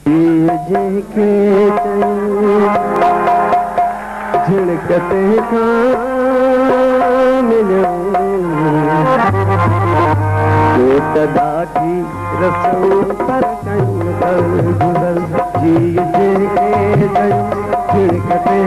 जेके झिड़कते ॾाढी रसम पर गुज़र जी जेके झिड़कते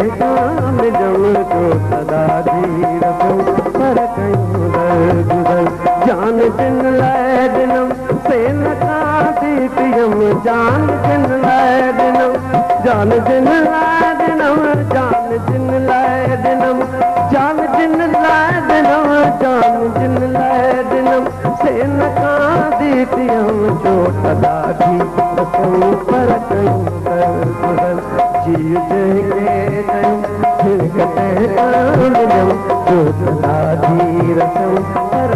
ॾाढी रसम पर गुज़र जान जिन लाइ ॾिनम से न खाधी पियम जान जिन लाइ ॾिनम जान जिन लाइ ॾिनम जान जिन लाइ ॾिनम जान जिन लाइ ॾिनम जान जिन लाइ ॾिनम से न खाधी पियम चोट ॾाढी रसम पर गुज़र जी जेके झिड़कते ॾिनम चोट ॾाढी रसम पर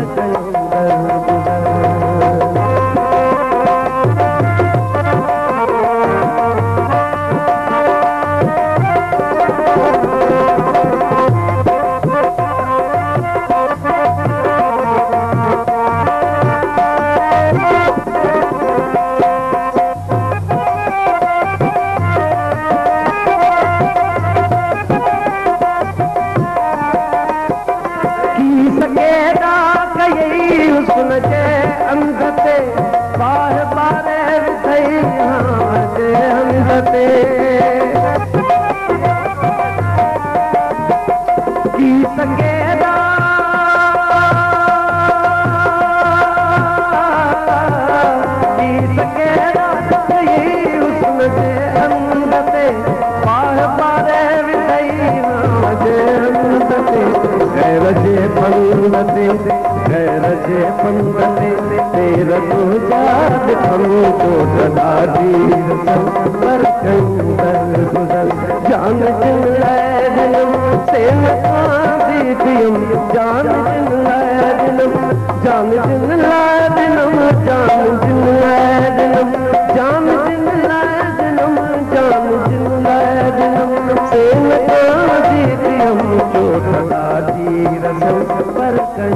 जान जिन लाइ ॾिनम से न खाधी पियम जान जिन लाइ ॾिनम जान जिन लाइ ॾिनम जान जिन लाइ ॾिनम जान जिन लाइ ॾिनम जान जिन लाइ ॾिनम से न खाधी पियम चोट ॾाढी रसम पर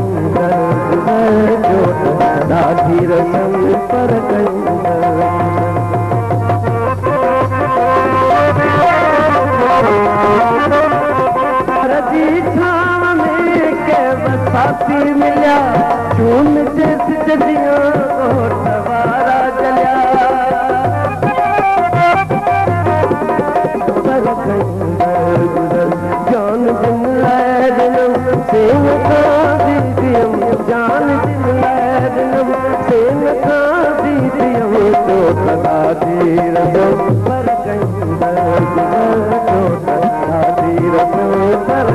चोट ॾाढी रसम पर साथी मिलिया चून जे सिजदियां वारा जलिया जान जिन लाइ ॾिनम से न खाधी पियम जान जिन लाइ ॾिनम से न खाधी पियम चोट ॾाढी रसम पर चोट ॾाढी रसम पर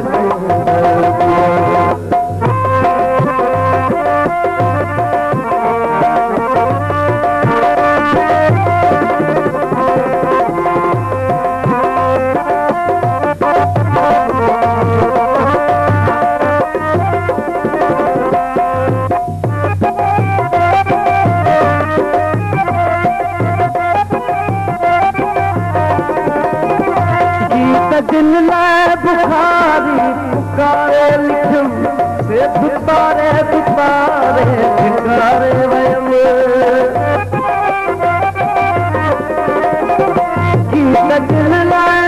जिन लाइ बुखारी पुकारे लिखम से दुतारे दुतारे ठिकारे वयम गीत जिन लाइ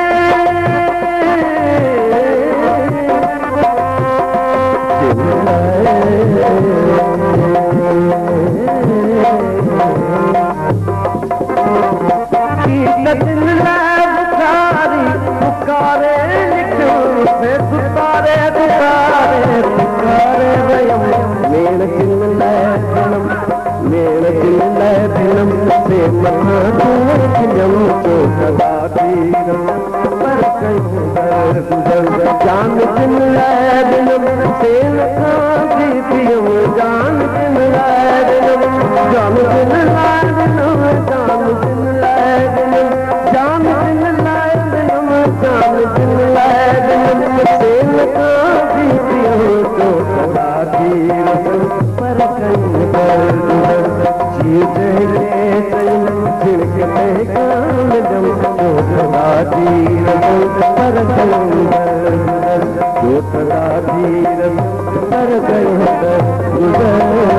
गीत जिन लाइ बुखारी पुकारे लिखो से दुतारे दुतारे ठिकारे वयम मेण जिन लाइ ॾिनम से मथां तूं खिलम चोट ॾाढी पर गुज़र जान जिन लाइ ॾिनम से न खाधी पियम जान जिन लाइ ॾिनम जान जिन लाइ ॾिनम जान जिन लाइ ॾिनम जान जिन लाइ ॾिनम जान जिन लाइ ॾिनम से न खाधी पियम चोट ॾाढी रसम पर जी जेके झिड़कते चोट ॾाढी रसम पर चोट ॾाढी रसम पर गुज़र